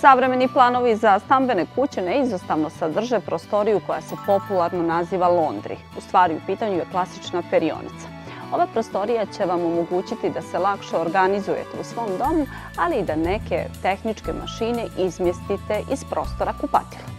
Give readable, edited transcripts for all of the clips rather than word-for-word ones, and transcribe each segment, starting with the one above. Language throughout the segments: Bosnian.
Savremeni planovi za stambene kuće neizostavno sadrže prostoriju koja se popularno naziva laundry. U stvari u pitanju je klasična perionica. Ova prostorija će vam omogućiti da se lakše organizujete u svom domu, ali i da neke tehničke mašine izmjestite iz prostora kupatila.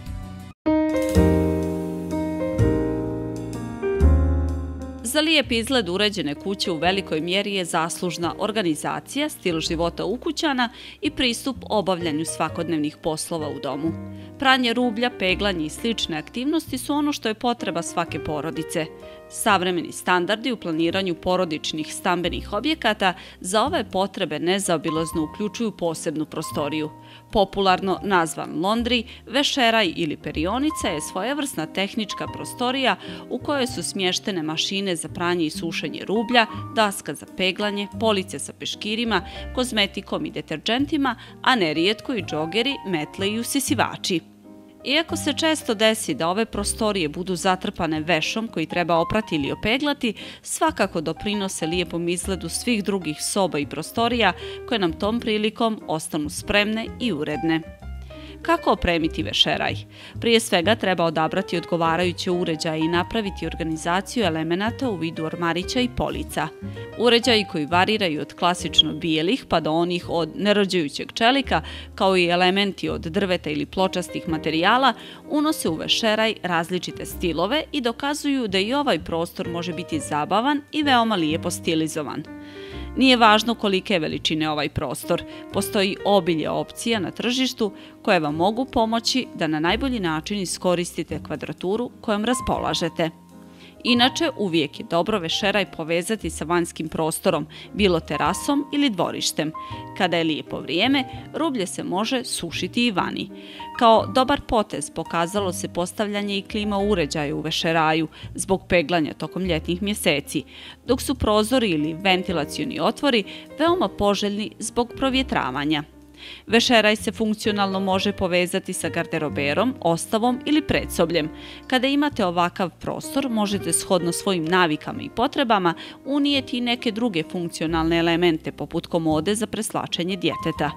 Za lijep izgled uređene kuće u velikoj mjeri je zaslužna organizacija, stil života ukućana i pristup obavljanju svakodnevnih poslova u domu. Pranje rublja, peglanje i slične aktivnosti su ono što je potreba svake porodice. Savremeni standardi u planiranju porodičnih stambenih objekata za ove potrebe nezaobilazno uključuju posebnu prostoriju. Popularno nazvan laundry, vešeraj ili perionica je svojevrsna tehnička prostorija u kojoj su smještene mašine za pranje i sušenje rublja, daska za peglanje, police sa peškirima, kozmetikom i deterdžentima, a nerijetko i džogeri, metle i usisivači. Iako se često desi da ove prostorije budu zatrpane vešom koji treba oprati ili opeglati, svakako doprinose lijepom izgledu svih drugih soba i prostorija koje nam tom prilikom ostanu spremne i uredne. Kako opremiti vešeraj? Prije svega treba odabrati odgovarajuće uređaje i napraviti organizaciju elemenata u vidu ormarića i polica. Uređaji koji variraju od klasično bijelih pa do onih od nerođajućeg čelika, kao i elementi od drveta ili pločastih materijala, unose u vešeraj različite stilove i dokazuju da i ovaj prostor može biti zabavan i veoma lijepo stilizovan. Nije važno kolike je veličine ovaj prostor, postoji obilje opcija na tržištu koje vam mogu pomoći da na najbolji način iskoristite kvadraturu kojom raspolažete. Inače, uvijek je dobro vešeraj povezati sa vanjskim prostorom, bilo terasom ili dvorištem. Kada je lijepo vrijeme, rublje se može sušiti i vani. Kao dobar potez pokazalo se postavljanje i klima uređaja u vešeraju zbog peglanja tokom ljetnih mjeseci, dok su prozori ili ventilacioni otvori veoma poželjni zbog provjetravanja. Vešeraj se funkcionalno može povezati sa garderoberom, ostavom ili predsobljem. Kada imate ovakav prostor, možete shodno svojim navikama i potrebama unijeti i neke druge funkcionalne elemente poput komode za preslačenje djeteta.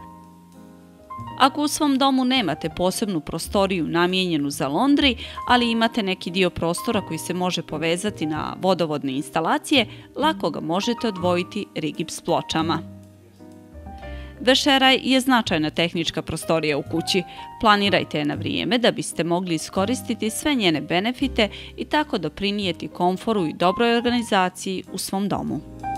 Ako u svom domu nemate posebnu prostoriju namijenjenu za laundry, ali imate neki dio prostora koji se može povezati na vodovodne instalacije, lako ga možete odvojiti rigips pločama. Vešeraj je značajna tehnička prostorija u kući. Planirajte je na vrijeme da biste mogli iskoristiti sve njene benefite i tako doprinijeti komforu i dobroj organizaciji u svom domu.